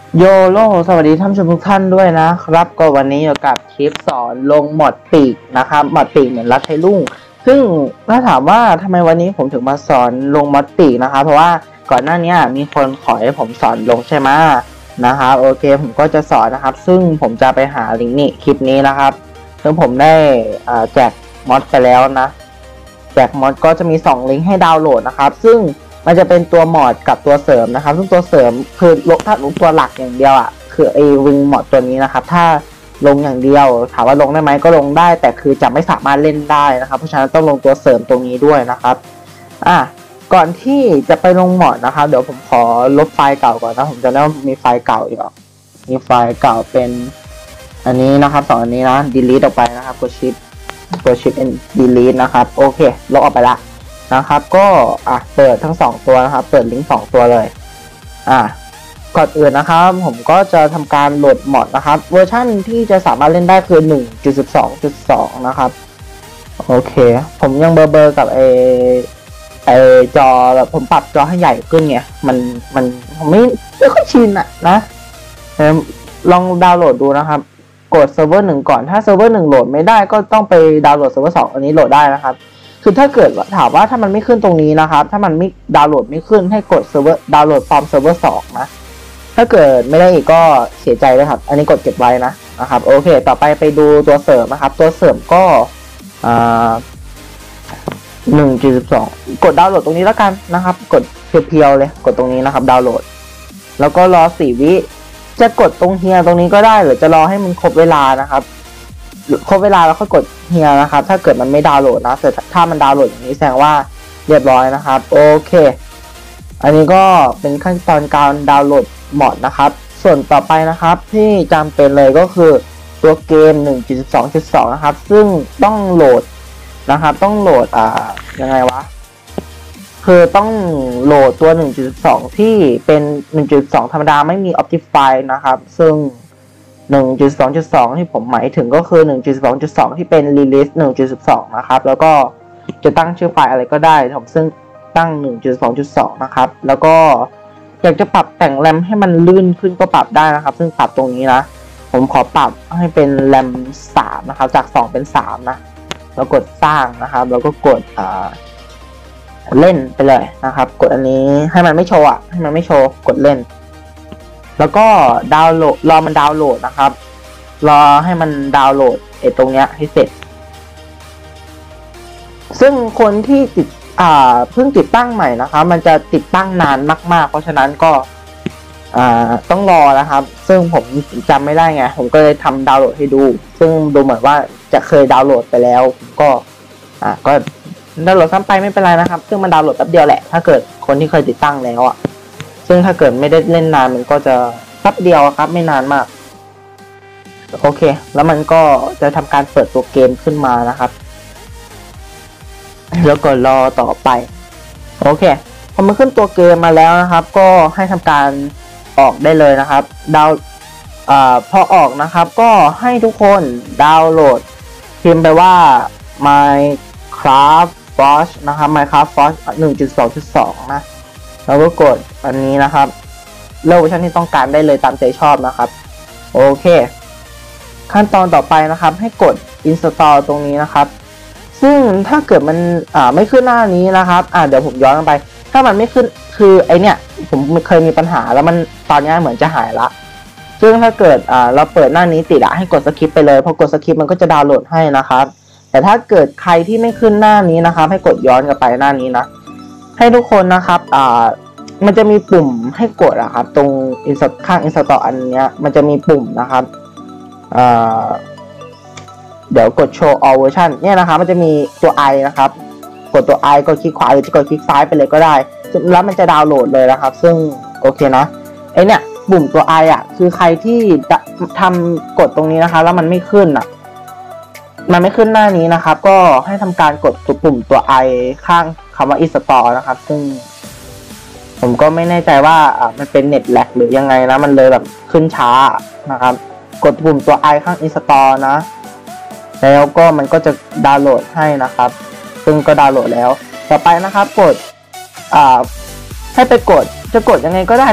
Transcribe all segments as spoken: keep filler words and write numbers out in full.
โยโลสวัสดีท่านผู้ชมทุกท่านด้วยนะครับก็วันนี้อยู่กับคลิปสอนลงหมอดปีกนะครับหมอดปีกเหมือนรัดไทลุ่งซึ่งถ้าถามว่าทำไมวันนี้ผมถึงมาสอนลงหมอดปีกนะครับเพราะว่าก่อนหน้านี้มีคนขอให้ผมสอนลงใช่ไหมนะครับโอเคผมก็จะสอนนะครับซึ่งผมจะไปหาลิงก์นี่คลิปนี้นะครับซึ่งผมได้แจกมอดไปแล้วนะแจกมอดก็จะมีสองลิงก์ให้ดาวน์โหลดนะครับซึ่งมันจะเป็นตัวมอดกับตัวเสริมนะครับซึ่งตัวเสริมคือถ้าลงตัวหลักอย่างเดียวอ่ะคือไอ้วิงมอดตัวนี้นะครับถ้าลงอย่างเดียวถามว่าลงได้ไหมก็ลงได้แต่คือจะไม่สามารถเล่นได้นะครับเพราะฉะนั้นต้องลงตัวเสริมตรงนี้ด้วยนะครับอ่ะก่อนที่จะไปลงมอดนะครับเดี๋ยวผมขอลบไฟล์เก่าก่อนนะผมจะได้มีไฟล์เก่าอยู่มีไฟล์เก่าเป็นอันนี้นะครับสองอันนี้นะ delete ออกไปนะครับกดชิปกดชิป and delete นะครับโอเคลบออกไปละนะครับก็อ่ะเปิดทั้งสองตัวนะครับเปิดลิงก์สองตัวเลยอ่ะก่อนอื่นนะครับผมก็จะทำการโหลดมอดนะครับเวอร์ชั่นที่จะสามารถเล่นได้คือ หนึ่งจุดสิบสองจุดสอง นะครับโอเคผมยังเบอร์เบอร์กับไอไอจอแบบผมปรับจอให้ใหญ่ขึ้นไงมันมันผมไม่ไม่ค่อยชินอะนะลองดาวน์โหลดดูนะครับกดเซิร์ฟเวอร์หนึ่งก่อนถ้าเซิร์ฟเวอร์หนึ่งโหลดไม่ได้ก็ต้องไปดาวน์โหลดเซิร์ฟเวอร์สองอันนี้โหลดได้นะครับคือถ้าเกิดถามว่าถ้ามันไม่ขึ้นตรงนี้นะครับถ้ามันไม่ดาวน์โหลดไม่ขึ้นให้กดเซิร์ฟเวอร์ดาวน์โหลดฟอร์มเซิร์ฟเวอร์สองนะถ้าเกิดไม่ได้อีกก็เสียใจเลยครับอันนี้กดเก็บไว้นะนะครับโอเคต่อไปไปดูตัวเสริมนะครับตัวเสริมก็อ่า หนึ่งจุดสิบสอง กดดาวน์โหลดตรงนี้แล้วกันนะครับกดเพียวๆเลยกดตรงนี้นะครับดาวน์โหลดแล้วก็รอสี่วิจะกดตรงเฮียตรงนี้ก็ได้หรือจะรอให้มันครบเวลานะครับครบเวลาแล้วค่อยกดเฮียนะครับถ้าเกิดมันไม่ดาวน์โหลดนะแต่ถ้ามันดาวน์โหลดอย่างนี้แสดงว่าเรียบร้อยนะครับโอเคอันนี้ก็เป็นขั้นตอนการดาวน์โหลดมอดนะครับส่วนต่อไปนะครับที่จำเป็นเลยก็คือตัวเกม หนึ่งจุดสิบสองจุดสอง นะครับซึ่งต้องโหลดนะครับต้องโหลดอ่ายังไงวะคือต้องโหลดตัว หนึ่งจุดสิบสอง ที่เป็น หนึ่งจุดสิบสอง ธรรมดาไม่มี Optifine นะครับซึ่ง หนึ่งจุดสิบสองจุดสอง ที่ผมหมายถึงก็คือ หนึ่งจุดสิบสองจุดสอง ที่เป็น Release หนึ่งจุดสิบสอง นะครับแล้วก็จะตั้งชื่อไฟล์อะไรก็ได้ผมซึ่งตั้ง หนึ่งจุดสิบสองจุดสอง นะครับแล้วก็อยากจะปรับแต่งแรมให้มันลื่นขึ้นก็ปรับได้นะครับซึ่งปรับตรงนี้นะผมขอปรับให้เป็นแรมสามนะครับจากสองเป็นสามนะแล้วกดสร้างนะครับแล้วก็กดอ่าเล่นไปเลยนะครับกดอันนี้ให้มันไม่โชว์อ่ะให้มันไม่โชว์กดเล่นแล้วก็ดาวน์โหลดรอมันดาวน์โหลดนะครับรอให้มันดาวน์โหลดไอ้ตรงเนี้ยให้เสร็จซึ่งคนที่ติดอ่าเพิ่งติดตั้งใหม่นะครับมันจะติดตั้งนานมากๆเพราะฉะนั้นก็อ่าต้องรอนะครับซึ่งผมจำไม่ได้ไงผมก็เลยทำดาวน์โหลดให้ดูซึ่งดูเหมือนว่าจะเคยดาวน์โหลดไปแล้วผมก็อ่าก็ดาวน์โหลดซ้ำไปไม่เป็นไรนะครับซึ่งมันดาวน์โหลดแป๊บเดียวแหละถ้าเกิดคนที่เคยติดตั้งแล้วอ่ะซึ่งถ้าเกิดไม่ได้เล่นนานมันก็จะแป๊บเดียวครับไม่นานมากโอเคแล้วมันก็จะทำการเปิดตัวเกมขึ้นมานะครับแล้วก็รอต่อไปโอเคพอมันขึ้นตัวเกมมาแล้วนะครับก็ให้ทำการออกได้เลยนะครับดาวอ่าพอออกนะครับก็ให้ทุกคนดาวน์โหลดพิมพ์ไปว่า Minecraft Forge นะครับ Minecraft Forge หนึ่งจุดสองจุดสอง นะแล้วก็กดอันนี้นะครับเลือกเวอร์ชันที่ต้องการได้เลยตามใจชอบนะครับโอเคขั้นตอนต่อไปนะครับให้กด install ตรงนี้นะครับซึ่งถ้าเกิดมันอ่าไม่ขึ้นหน้านี้นะครับอ่าเดี๋ยวผมย้อนไปถ้ามันไม่ขึ้นคือไอเนี้ยผมเคยมีปัญหาแล้วมันตอนนี้เหมือนจะหายละซึ่งถ้าเกิดอ่าเราเปิดหน้านี้ติดอะให้กดสคิปไปเลยพอกดสคิปมันก็จะดาวน์โหลดให้นะครับแต่ถ้าเกิดใครที่ไม่ขึ้นหน้านี้นะครับให้กดย้อนกลับไปหน้านี้นะให้ทุกคนนะครับอ่ามันจะมีปุ่มให้กดอะครับตรง insert ข้าง install อันเนี้ยมันจะมีปุ่มนะครับอ่าเดี๋ยวกด show all version เนี่ยนะครับมันจะมีตัว i นะครับกดตัว i กดคลิกขวาหรือจะกดคลิกซ้ายไปเลยก็ได้แล้วมันจะดาวน์โหลดเลยนะครับซึ่งโอเคนะไอเนี่ยปุ่มตัว i อ่ะคือใครที่ทำกดตรงนี้นะคะแล้วมันไม่ขึ้นอ่ะมันไม่ขึ้นหน้านี้นะครับก็ให้ทำการกดตัวปุ่มตัว i ข้างคำว่า install นะครับซึ่งผมก็ไม่แน่ใจว่าอ่ามันเป็นเน็ตแลกหรือยังไงนะมันเลยแบบขึ้นช้านะครับกดปุ่มตัว i ข้าง install นะแล้วก็มันก็จะดาวน์โหลดให้นะครับซึ่งก็ดาวน์โหลดแล้วต่อไปนะครับกดอ่าให้ไปกดจะกดยังไงก็ได้กด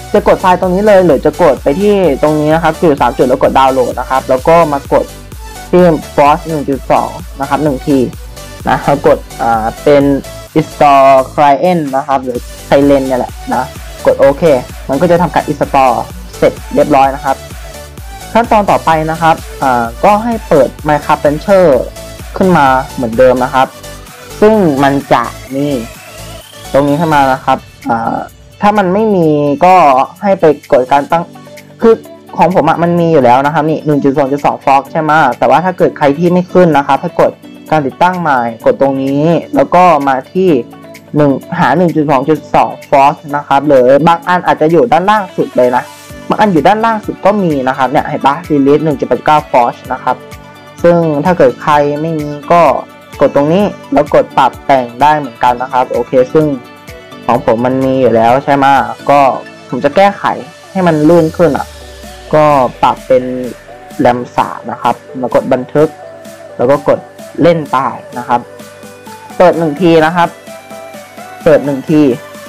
จะกดไฟล์ตรงนี้เลยหรือจะกดไปที่ตรงนี้นะครับจุดสามจุดแล้วกดดาวน์โหลดนะครับแล้วก็มากดที่ force หนึ่งจุดสอง นะครับหนึ่งทีนะแล้วกดอ่าเป็น install client นะครับหรือ silent เนี่ยแหละนะกดโอเคมันก็จะทำการ install เสร็จเรียบร้อยนะครับขั้นตอนต่อไปนะครับอ่าก็ให้เปิด Minecraft Launcher ขึ้นมาเหมือนเดิมนะครับซึ่งมันจะมีตรงนี้ขึ้นมานะครับอ่าถ้ามันไม่มีก็ให้ไปกดการตั้งคือของผมอะมันมีอยู่แล้วนะครับนี่ หนึ่งจุดสองจุดสอง Fox ใช่ไหมแต่ว่าถ้าเกิดใครที่ไม่ขึ้นนะครับให้กดการติดตั้งใหม่กดตรงนี้แล้วก็มาที่หนึ่งหา หนึ่งจุดสองจุดสอง Fox นะครับหรือบางอันอาจจะอยู่ด้านล่างสุดเลยนะบางอันอยู่ด้านล่างสุดก็มีนะครับเนี่ยเห็นปะ Delete หนึ่งจุดแปดเก้า Fox นะครับซึ่งถ้าเกิดใครไม่มีก็กดตรงนี้แล้วกดปรับแต่งได้เหมือนกันนะครับโอเคซึ่งของผมมันมีอยู่แล้วใช่ไหมก็ผมจะแก้ไขให้มันลื่นขึ้นอ่ะก็ปรับเป็นแรมสามนะครับมากดบันทึกแล้วก็กดเล่นตายนะครับเปิดหนึ่งทีนะครับเปิดหนึ่งที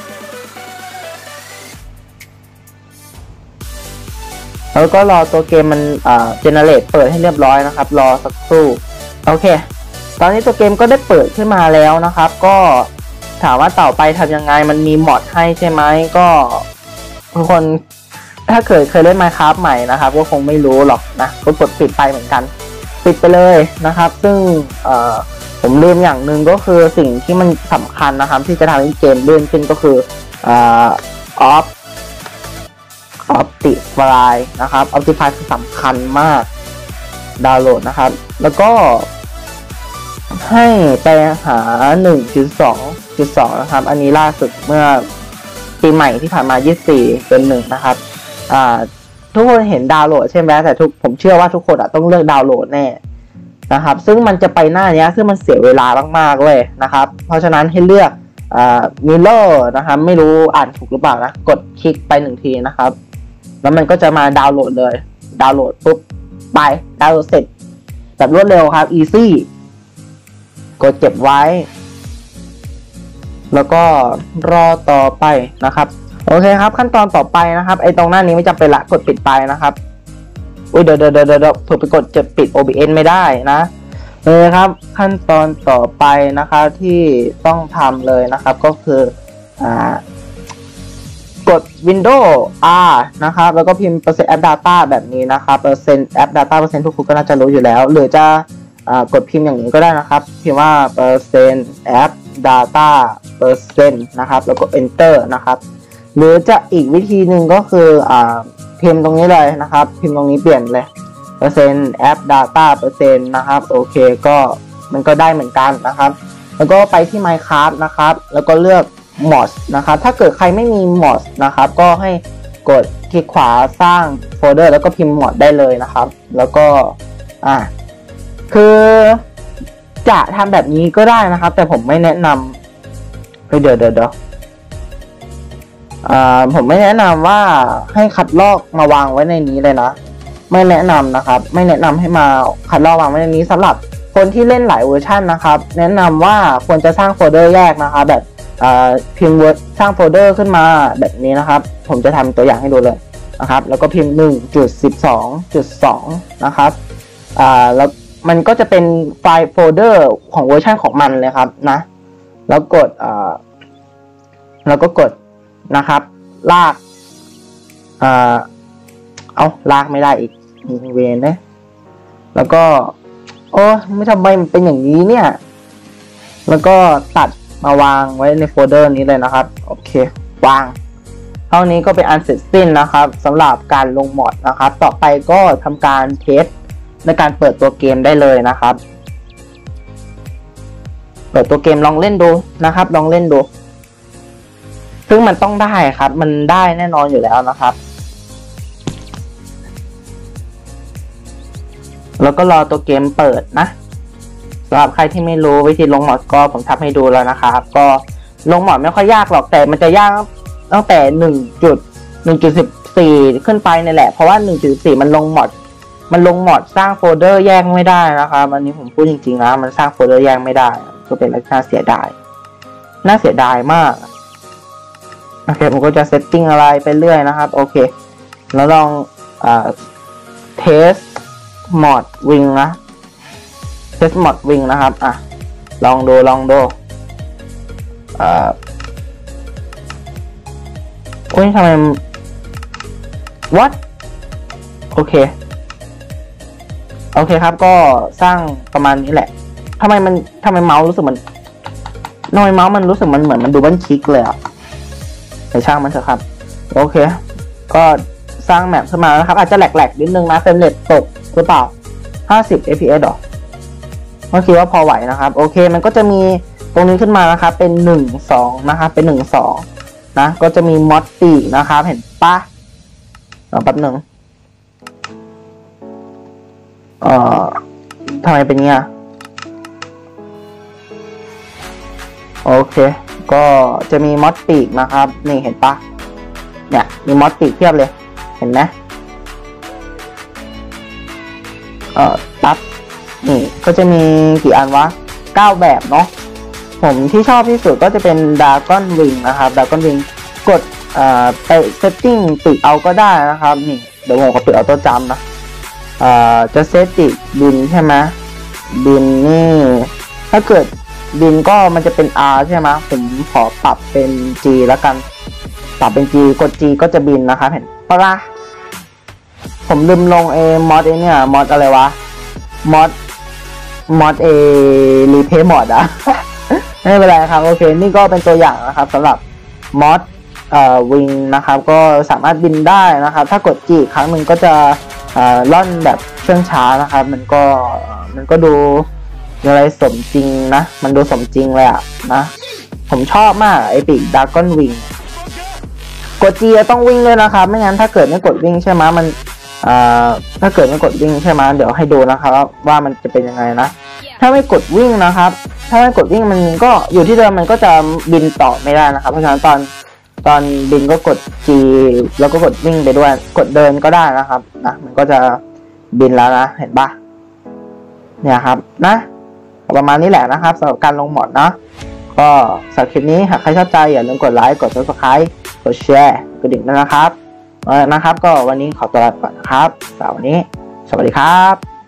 แล้วก็รอตัวเกมมันอ่าเจเนเรตเปิดให้เรียบร้อยนะครับรอสักครู่โอเคตอนนี้ตัวเกมก็ได้เปิดขึ้นมาแล้วนะครับก็ถามว่าต่อไปทำยังไงมันมีมอดให้ใช่ไหมก็ทุกคนถ้าเคยเคยเล่น Minecraft ใหม่นะครับก็คงไม่รู้หรอกนะก็กดปิดไปเหมือนกันปิดไปเลยนะครับซึ่งเอ่อผมลืมอย่างหนึ่งก็คือสิ่งที่มันสำคัญนะครับที่จะทำให้เกมลื่นขึ้นก็คืออ่า off Optify นะครับ Optify คือสำคัญมากดาวน์โหลดนะครับแล้วก็ให้ไปหา หนึ่งจุดสองจุดสอง นะครับอันนี้ล่าสุดเมื่อปีใหม่ที่ผ่านมายี่สิบสี่เป็นหนึ่งนะครับอ่าทุกคนเห็นดาวน์โหลดใช่ไหมแต่ทุกผมเชื่อว่าทุกคนต้องเลือกดาวน์โหลดแน่นะครับซึ่งมันจะไปหน้านี้ซึ่งมันเสียเวลามากๆเลยนะครับเพราะฉะนั้นให้เลือกอ่า Mirror นะครับไม่รู้อ่านถูกหรือเปล่านะกดคลิกไปหนึ่งทีนะครับแล้วมันก็จะมาดาวน์โหลดเลยดาวน์โหลดปุ๊บไปดาวน์โหลดเสร็จแบบรวดเร็วครับ easy กดเก็บไว้แล้วก็รอต่อไปนะครับโอเคครับขั้นตอนต่อไปนะครับไอ้ตรงหน้านี้ไม่จำเป็นละกดปิดไปนะครับอุ้ยเดี๋ยวเดี๋ยวเดี๋ยวเดี๋ยวผมไปกดจะปิด โอ บี เอส ไม่ได้นะเลยครับขั้นตอนต่อไปนะครับที่ต้องทำเลยนะครับก็คืออ่ากด Windows R นะครับแล้วก็พิมพ์เปอร์เซ็นต์ App Data แบบนี้นะครับเปอร์เซ็นต์ App Data เปอร์เซ็นต์ทุกคนก็น่าจะรู้อยู่แล้วหรือจะกดพิมพ์อย่างนี้ก็ได้นะครับพิมพ์ว่าเปอร์เซ็นต์ App Data เปอร์เซ็นต์นะครับแล้วก็ Enter นะครับหรือจะอีกวิธีหนึ่งก็คืออ่าพิมพ์ตรงนี้เลยนะครับพิมพ์ตรงนี้เปลี่ยนเลยเปอร์เซ็นต์ App Data เปอร์เซ็นต์นะครับโอเคก็มันก็ได้เหมือนกันนะครับแล้วก็ไปที่ Minecraft นะครับแล้วก็เลือก mods นะครับถ้าเกิดใครไม่มี mods นะครับก็ให้กดคลิกขวาสร้างโฟลเดอร์แล้วก็พิมพ์ mod ได้เลยนะครับแล้วก็อ่าคือจะทำแบบนี้ก็ได้นะครับแต่ผมไม่แนะนำเดี๋ยวเดี๋ยวเดี๋ยวอ่าผมไม่แนะนำว่าให้คัดลอกมาวางไว้ในนี้เลยนะไม่แนะนำนะครับไม่แนะนำให้มาคัดลอกวางไว้ในนี้สำหรับคนที่เล่นหลายเวอร์ชันนะครับแนะนำว่าควรจะสร้างโฟลเดอร์แยกนะคะแบบพิมพ์ Word สร้างโฟลเดอร์ขึ้นมาแบบนี้นะครับผมจะทำตัวอย่างให้ดูเลยนะครับแล้วก็พิมพ์ หนึ่งจุดสิบสองจุดสอง นะครับอ่าแล้วมันก็จะเป็นไฟล์โฟลเดอร์ของเวอร์ชันของมันเลยครับนะแล้วกดอ่าแล้วก็กดนะครับลากอ่าเอาลากไม่ได้อีกเวนนะแล้วก็โอ้ไม่ทำไมมันเป็นอย่างนี้เนี่ยแล้วก็ตัดมาวางไว้ในโฟลเดอร์นี้เลยนะครับโอเควางเท่านี้ก็เป็นอันเสร็จสิ้นนะครับสำหรับการลงมอดนะครับต่อไปก็ทำการเทสในการเปิดตัวเกมได้เลยนะครับเปิดตัวเกมลองเล่นดูนะครับลองเล่นดูซึ่งมันต้องได้ครับมันได้แน่นอนอยู่แล้วนะครับแล้วก็รอตัวเกมเปิดนะสำหรับใครที่ไม่รู้วิธีลงมอดก็ผมทำให้ดูแล้วนะครับก็ลงมอดไม่ค่อยยากหรอกแต่มันจะยากตั้งแต่ หนึ่งจุดหนึ่งจุดสิบสี่ ขึ้นไปนี่แหละเพราะว่า หนึ่งจุดสี่ มันลงมอดมันลงมอดสร้างโฟลเดอร์แยกไม่ได้นะครับอันนี้ผมพูดจริงๆนะมันสร้างโฟลเดอร์แยกไม่ได้ก็เป็นอะไรน่าเสียดายน่าเสียดายมากโอเคผมก็จะเซตติ้งอะไรไปเรื่อยนะครับโอเคแล้วลองอ่าเทสโหมดวิ่งนะเทสโหมดวิ่งนะครับอ่ะลองดูลองดูอ่าโอ้ยทำไม what โอเคโอเคครับก็สร้างประมาณนี้แหละทำไมมันทำไมเมาส์รู้สึกมันทำไมเมาส์มันรู้สึกมันเหมือนมันดูบันคลิกเลยอ่ะในช่างมันเถอะครับโอเคก็สร้างแมปขึ้นมาแล้วครับอาจจะแหลกๆนิดนึงนะเฟรมเรทตกหรือเปล่าห้าสิบ เอฟ พี เอส หรอเมื่อกี้ว่าพอไหวนะครับโอเคมันก็จะมีตรงนี้ขึ้นมานะครับเป็นหนึ่ง สองนะครับเป็นหนึ่ง สองนะก็จะมีมอดปีกนะครับเห็นปะรอแป๊บหนึ่งเอ่อทำไมเป็นเงี้ยโอเคก็จะมีมอดปีกนะครับนี่เห็นปะเนี่ยมีมอดปีกเพียบเลยเห็นไหมเอ่อปั๊บนี่ก็จะมีกี่อันวะเก้าแบบเนาะผมที่ชอบที่สุดก็จะเป็นดราก้อนวิงนะครับดราก้อนวิงกดอ่าไปเซตติ้งปีกเอาก็ได้นะครับนี่เดี๋ยวผมขอปิดออโต้จัมป์นะอ่าจะเซตปีกบินใช่ไหมบินนี่ถ้าเกิดบินก็มันจะเป็น R ใช่ไหมผมขอปรับเป็น G แล้วกันปรับเป็น G กด G ก็จะบินนะครับเห็นปะล่ะผมลืมลงเอมอดเอเนี่ยมอดอะไรวะมอดมอดเอรีเพย์มอดอะ ไม่เป็นไรครับโอเคนี่ก็เป็นตัวอย่างนะครับสำหรับมอดเอ่อวิงนะครับก็สามารถบินได้นะครับถ้ากด G ครั้งหนึ่งก็จะเอ่อล่อนแบบเชื่องช้านะครับมันก็มันก็ดูอะไรสมจริงนะมันดูสมจริงเลยอะนะผมชอบมากไอปีกดราก้อนวิงกด G ต้องวิ่งด้วยนะครับไม่งั้นถ้าเกิดไม่กดวิ่งใช่ไหมมันอ่าถ้าเกิดไม่กดวิ่งใช่ไหมเดี๋ยวให้ดูนะครับว่ามันจะเป็นยังไงนะถ้าไม่กดวิ่งนะครับถ้าไม่กดวิ่งมันก็อยู่ที่เดิมมันก็จะบินต่อไม่ได้นะครับเพราะฉะนั้นตอนตอนบินก็กด G แล้วก็กดวิ่งไปด้วยกดเดินก็ได้นะครับนะมันก็จะบินแล้วนะเห็นปะเนี่ยครับนะประมาณนี้แหละนะครับสำหรับการลงหมอดนะก็สำหรับคลิปนี้หากใครชอบใจอย่าลืมกดไลค์กด ซับสไครบ์ กดแชร์กดดิ่งด้วยนะครับนะครับก็วันนี้ขอตัวลาไปก่อนนะครับสำหรับวันนี้สวัสดีครับ